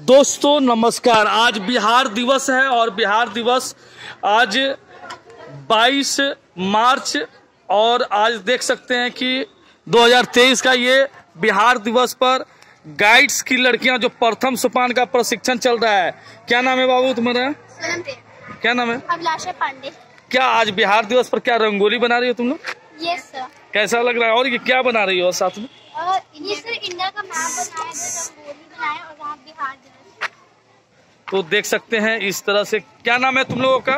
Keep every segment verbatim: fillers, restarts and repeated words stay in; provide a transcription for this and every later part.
दोस्तों नमस्कार। आज बिहार दिवस है और बिहार दिवस आज बाईस मार्च और आज देख सकते हैं कि दो हज़ार तेईस का ये बिहार दिवस पर गाइड्स की लड़कियां जो प्रथम सोपान का प्रशिक्षण चल रहा है। क्या नाम है बाबू तुम्हारा? क्या नाम है? अभिलाषा पांडे। क्या आज बिहार दिवस पर क्या रंगोली बना रही हो तुम लोग? Yes sir. कैसा लग रहा है और ये क्या बना रही हो साथ में? और ये सर इंडिया का मैप बनाया है, रंगोली बनाया और वहाँ बिहार दिवस। तो देख सकते हैं इस तरह से। क्या नाम है तुम लोगों का?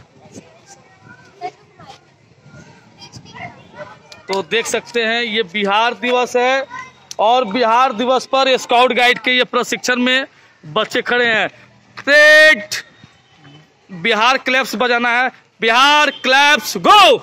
तो देख सकते हैं ये बिहार दिवस है और बिहार दिवस पर स्काउट गाइड के ये प्रशिक्षण में बच्चे खड़े हैं। ग्रेट! बिहार क्लैप्स बजाना है। बिहार क्लैप्स गो!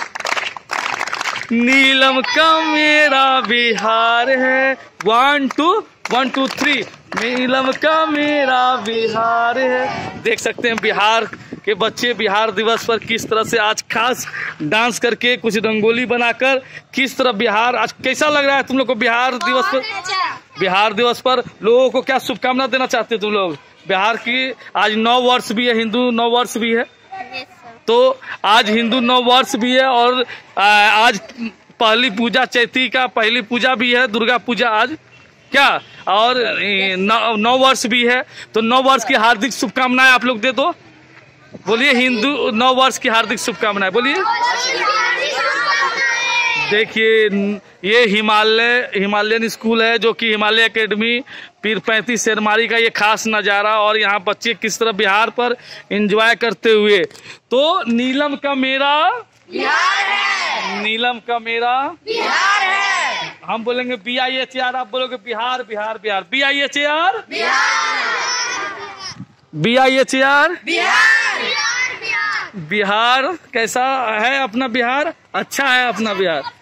नीलम का मेरा बिहार है। One two one two three. Neelam का मेरा बिहार है। देख सकते हैं बिहार के बच्चे बिहार दिवस पर किस तरह से आज खास डांस करके कुछ रंगोली बनाकर किस तरह बिहार आज कैसा लग रहा है तुम लोग को बिहार दिवस पर? बिहार दिवस पर लोगों को क्या शुभकामना देना चाहते हो तुम लोग? बिहार की आज नौ वर्ष भी है, हिंदू नौ वर्ष भी है, तो आज हिंदू नौ वर्ष भी है और आज पहली पूजा चैती का पहली पूजा भी है, दुर्गा पूजा आज क्या और नौ वर्ष भी है। तो नौ वर्ष की हार्दिक शुभकामनाएं आप लोग दे दो। बोलिए हिंदू नौ वर्ष की हार्दिक शुभकामनाएं बोलिए। देखिए ये हिमालय हिमालयन स्कूल है जो कि हिमालय एकेडमी पीर पैंतीस शेरमारी का ये खास नज़ारा और यहाँ बच्चे किस तरह बिहार पर एंजॉय करते हुए। तो नीलम का मेरा बिहार है, नीलम का मेरा बिहार है। हम बोलेंगे B I H A R, आप बोलोगे Bihar Bihar Bihar. B I H A R B I H A R Bihar. कैसा है अपना बिहार? अच्छा है अपना बिहार।